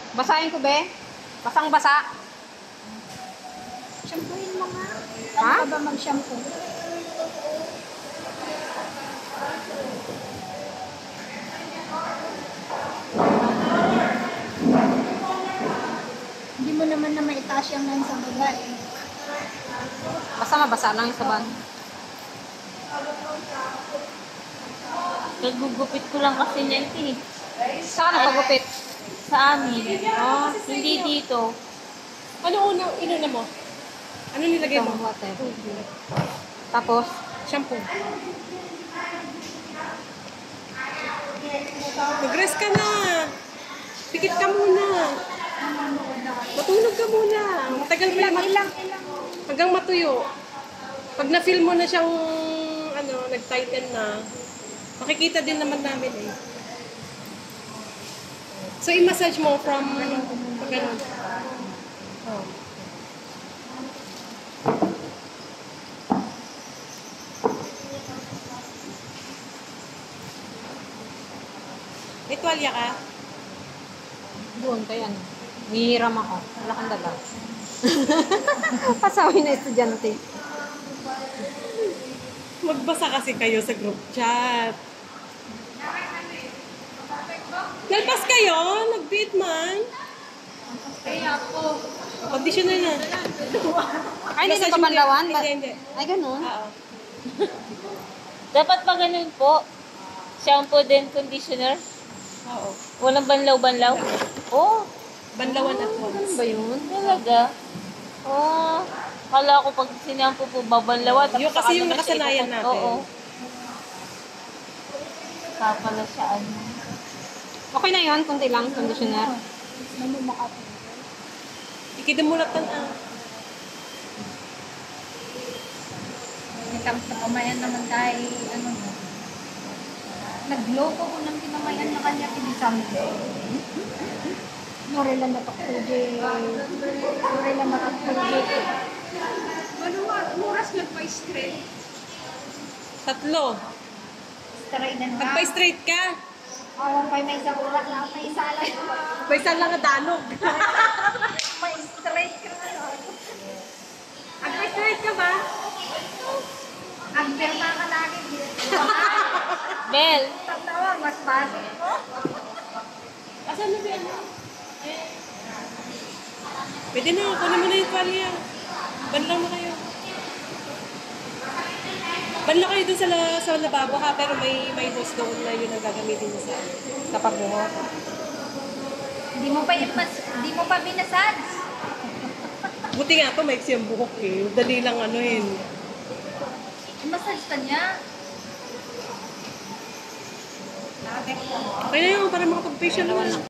Basahin ko, be. Basang-basa. Shampooin mo nga. Ha? Ano ka ba mag-shampoo? Hindi mo naman na maitaas yung lang sa bagay. Basta mabasa lang yung saban. Nagugupit ko lang kasi niya ito eh. Saan ang pagupit? Sa amin. Oh, hindi dito. Ano inuna mo? Ano nilagay mo? Itong water. Tapos, Shampoo. Mag-rest ka na. Pikit ka muna. Matulog ka muna. Matagal pa Ilang. hanggang matuyo. Pag na-feel mo na siyang nag-tighten na, makikita din naman namin eh. So, i-massage mo from ganun. Oh. May tuwalya ka? doon kay ano. Hihiram ako. Wala kang dala. Pasawin na estudyante. Magbasa kasi kayo sa group chat. Nalpas kayo? Nag-beat man? Kaya ako. Conditioner na. Ay, hindi Massage ka mo pabanlawan? yan. Hindi. Ay, ganun. Oo. Dapat pa ganun po. Shampoo din, conditioner. Oo. Walang banlaw-banlaw. Oh, Banlawan at Ganun once. ba yun? talaga. Oh, kala ko pag sinampo po babanlawan. Yung kasi yung nakasanayan natin. Oo. Kapala siya ano. Okay na yun, kunti lang, conditioner. Namumakapo. Ikidamulatan ang. Itang sa kamayan naman tayo, nagloko ko ng kinamayan na kanya kinisam ko. Nore lang natakpuji. Nore lang natakpuji. Oras nagpa-straight. 3. Straight na nga. Pagpa-straight ka, Awang pa may isang oras na may isa lang. may isa lang na danog. May straight ka na. Pagpa-straight ka ba? Ang pirma ka lagi. Bel, Tatawa, mas basic mo. Asan na ba yan? Pwede na, kunin mo na yung tuwalya. Banlaw na kayo. Banlaw kayo dun sa lababo ha, pero may hose doon na yun ang gagamitin mo sa pagbuhok. Hindi mo pa binasage. Buti nga pa, maiksi ang buhok eh. Dali lang anuhin. Massage ka niya. Okay na yun, para makapag-facial naman.